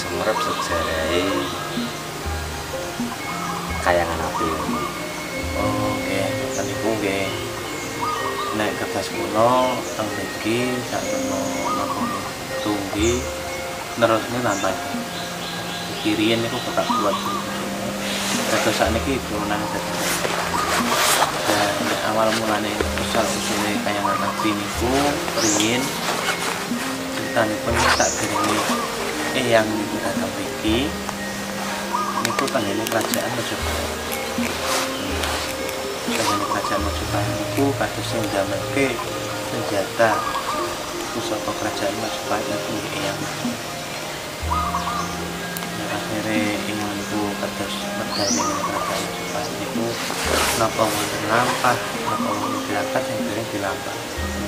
Sumerep sejarahnya kayangan api. Oh nggih, ngoten niku nggih. Nek kertas kula teng mriki sakmene napa tunggi nerusne nambah. Kiriyen niku bakal buat. Terus sakniki turunan dadi. Dan awal mulane usul-usule kayangan api niku riyin ceritane tak derenge yang niku datang mriki niku tanggane kerajaan Majapahit. Tanggane kerajaan Majapahit niku kados sing ndamelke senjata pusaka kerajaan Majapahit niku yang akhirnya ingin niku kados medani kerajaan Majapahit niku napa wonten lampah napa wonten tirakat sing dereng dilampah.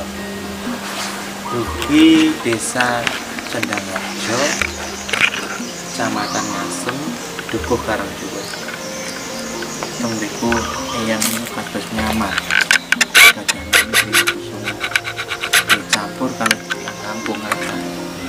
Dugi desa Sendangharjo, Kecamatan Ngasem, Dukuh Karangjuwet. Teng mriku eyang kados nyamar. Kadang dicampur kali kampung kan.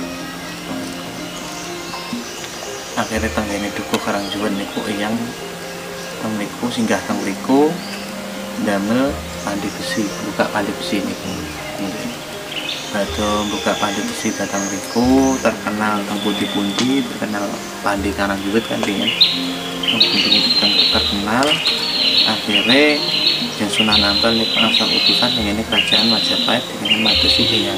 Akhirnya teng kene Dukuh Karangjuwet niku eyang teng mriku singgah teng mriku ndamel pandi besi, buka pandi besi niku. Badhe buka pandi besi datang mriku terkenal teng pundi-pundi, terkenal pandi Karangjuwet kan dengan pundi-pundi terkenal. Akhirnya yang Sunan Ampel niku asal utusan dengan kerajaan Majapahit dengan madosi eyang.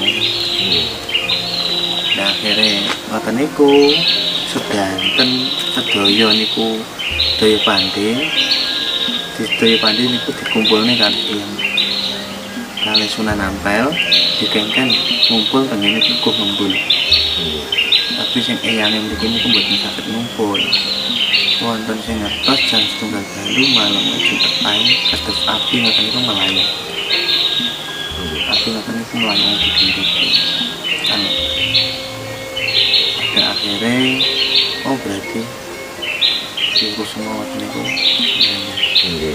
Nah akhirnya ngoten niku sedanten sedaya niku daya pandi. Daya pandi niku dikumpulne kan eyang kali Sunan Ampel dikengken ngumpul tengene Dukuh Ngembul. Tapi sing eyange mriki niku mboten saged ngumpul. Wonten sing ngertos jam 7:30 malam Jumat Pahing kados api ngoten niku melayang. Api ngoten niku melayang di pintu. Kan pada akhirnya oh berarti niku semua ngoten niku. Nggih.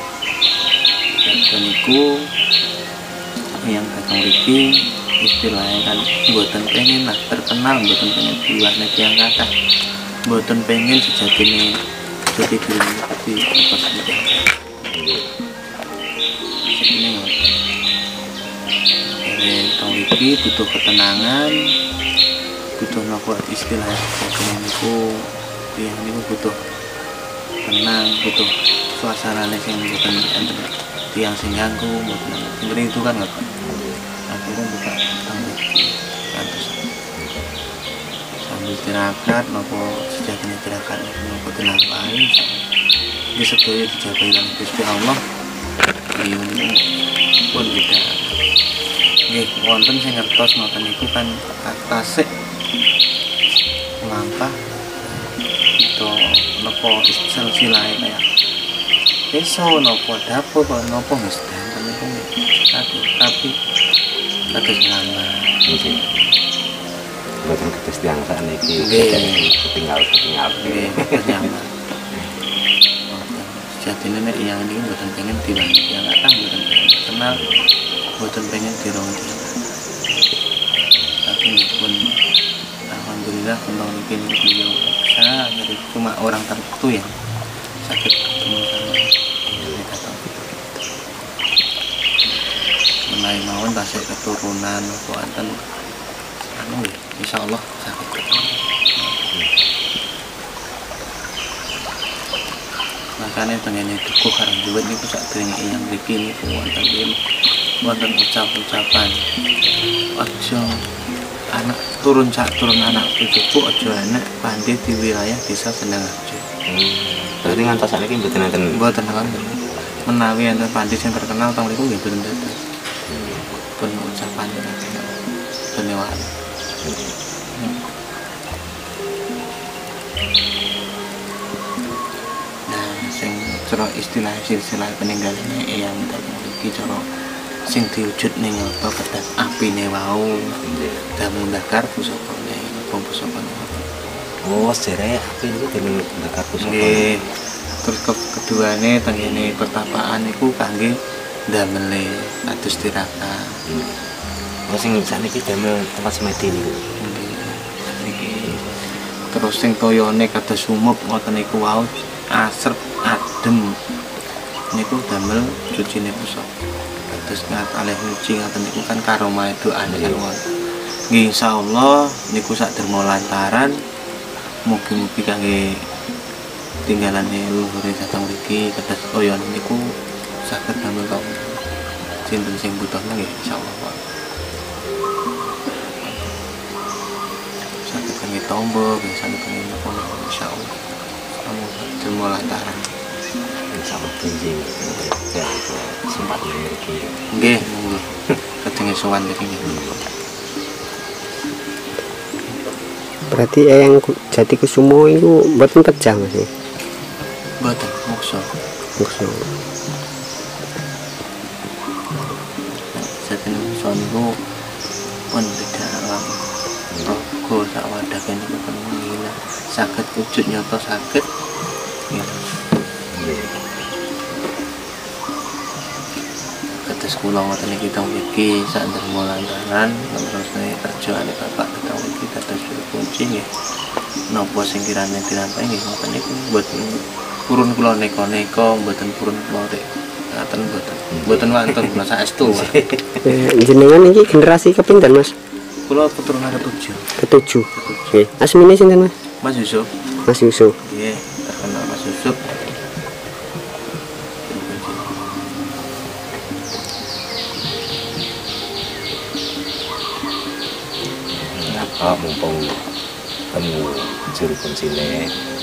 Dan niku yang datang mriki istilahnya kan mboten pengen lah terkenal, mboten pengen diwahne tiyang kathah, mboten pengen sejatine jadi diri tapi lepas iki. Ini tahun iki butuh ketenangan, butuh nopo istilah niku tiyang niku butuh tenang, butuh suasanane sing mboten enten tiang sing ganggu mboten ngene itu kan ngoten. Akhirnya buka tangga kados sambil tirakat napa sejatine tirakat napa tenapai iki sedaya dijabahi lan Gusti Allah niku pun kita nggih wonten sing ngertos ngoten niku kan tasik lampah itu napa silsilahe kaya peso nopo dapur nopo wis danten niku tapi kados lama Mboten kados tiyang sakniki ketinggal nggih nyaman. Sejatine nek yang niki mboten pengen diwang yang katang mboten pengen kenal mboten pengen dirong. Tapi pun alhamdulillah kembang niki beliau sangat cuma orang tertentu yang sakit ketemu sama menawi mawon tasih keturunan wonten anu nggih insyaallah sakit ketemu. Makane tengene Dukuh Karangjuwet niku sadurunge eyang mriki niku wonten ucapan aja anak turun anak cucuku aja enek pandi di wilayah desa Sendangharjo. Berarti ngantos sakniki mboten enten. Mboten wonten. Menawi enten pandi sing terkenal teng mriku nggih mboten dados. Pun ucapan penyewaan. Nah, sing cara istilah silsilah peninggalane eyang dateng mriki cara sing diwujud ning apa kertas apine wau. Damel bakar pusakane, pusakane. Oh, sejarah api niku dening bakar pusaka. Nggih. Terus keduane tengene pertapaan niku kangge damele kados tirakat. Oh sing sakniki damel tempat semedi niku. Niki Terus sing toyone kados sumup ngoten niku wau asrep adem. Niku damel cucine pusaka. Terus kalih nyuci ngoten niku kan karomahe doane kan wonten. Nggih insyaallah niku sak derma lantaran mugi-mugi kangge tinggalane leluhure sateng mriki kados toyone niku saged damel kaum sinten sing butuhna nggih insyaallah Pak. Saged kangge tombo, saged kangge napa insyaallah. Derma lantaran insyaallah benjing ya sempat mriki. Nggih, monggo. Kadenge sowan mriki nggih. Berarti yang Jatikusumo itu mboten pecah Mas. Mboten moksa. Moksa. Jatikusumo niku pun beda alam. Rogo sak wadah kene pun ngila. Saged wujud nyata saged. Kados kula ngoten iki teng mriki sak derma lantaran terus kerjaane Bapak teng mriki dados kunci nggih. Napa sing kirane dilampahi nggih ngoten niku mboten purun kula neka-neka mboten purun kula rek ngaten mboten wonten kula saestu. Jenengan iki generasi kepinten Mas? Kula keturunan ketujuh. Ketujuh. Nggih. Asmine sinten Mas? Mas Yusuf. Mas Yusuf. Nggih, terkenal Mas Yusuf. Mumpung temu juru kuncine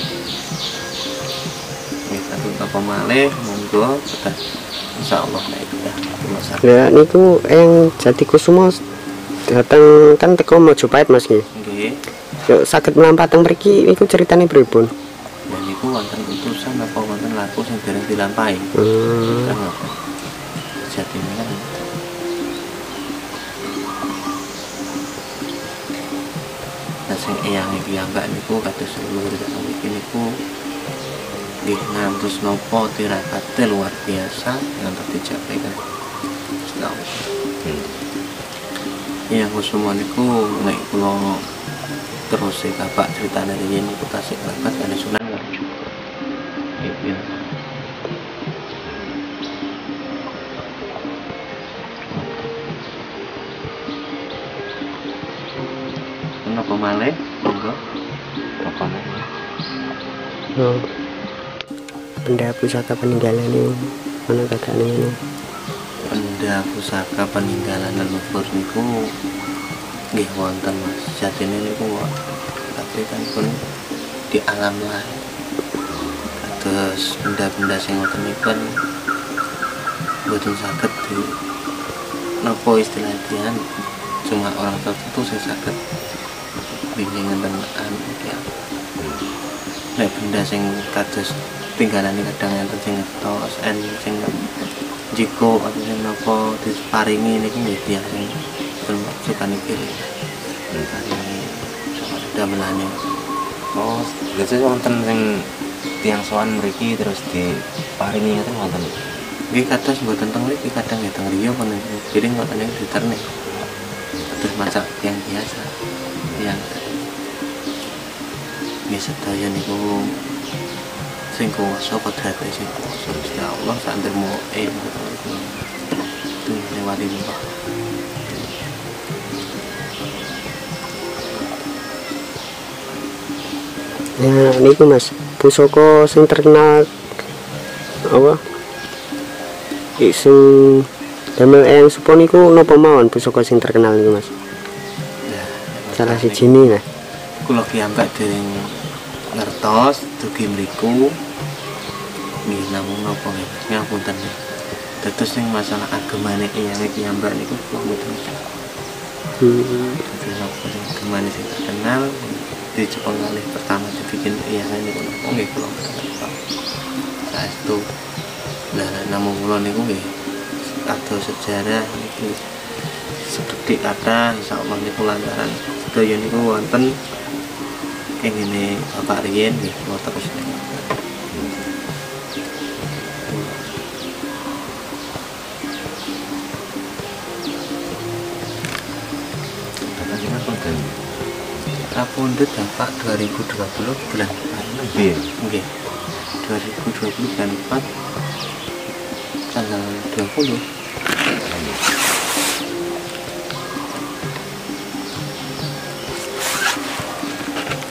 kita apa malih monggo kita insyaallah itu dah masalah. Lah niku yang Jatikusumo datang kan teko Mojopahit Mas nggih. Nggih. Yo saged mlampah teng mriki niku ceritane pripun? Dan niku wonten utusan apa wonten laku sing dereng dilampahi. Kan ngoten. Jatine kan sing eyang iki ambak niku kados luhur dateng iki niku nggih ngantos napa tirakate luar biasa ngantos dicapai kan. Yang Kusumo niku nek kula terus Bapak critane riyen niku tasik kerabat kali Sunan Kalijaga. Nggih. Napa malih? Monggo. Apa malih? Oh. Benda pusaka peninggalan ini mana kakak ini? Benda pusaka peninggalan leluhur niku nggih wonten Mas. Jatine niku tapi kan pun di alam lain. Terus benda-benda sing ngoten niku kan mboten saged di napa istilah dian cuma orang tertentu sing saged bimbingan tenan ya. Nek benda sing kados tinggalane kadang enten sing ngetos en sing jiko atau sing napa diparingi niku nggih tiyang sing sukane pilih. Paringi damelane. oh biasanya wonten sing tiang sowan mriki terus diparingi ngoten wonten. Nggih kados mboten teng mriki kadang nggih teng riyo pun piring ngoten ing diterne. Terus masak yang biasa. Yang nggih sedaya niku sing kuwasa kodrate sing kuwasa Gusti Allah sak ndermo niku. Tuh lewati niku. Ya niku Mas, pusaka sing terkenal apa? Sing damel eyang supo niku napa mawon pusaka sing terkenal niku Mas? Salah siji nah. Kula kiambak dereng ngertos dugi mriku nggih namung napa nggih ngapunten. Dados sing masalah agemane eyang kiambak niku kula mboten. Dadi napa sing agemane sing terkenal di Jepang kali pertama dibikin eyang niku napa nggih kula mboten. Saestu lah namung kula niku nggih ada sejarah niku sedetik kata insyaallah niku lantaran sedaya niku wonten ing ngene Bapak riyen nggih kula terus. Kapundhut Bapak 2020 bulan 4. lebih. Nggih. 2020 bulan 4 tanggal 20.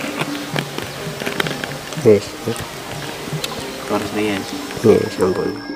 Yes. Terus nih ya. Yes, ampun.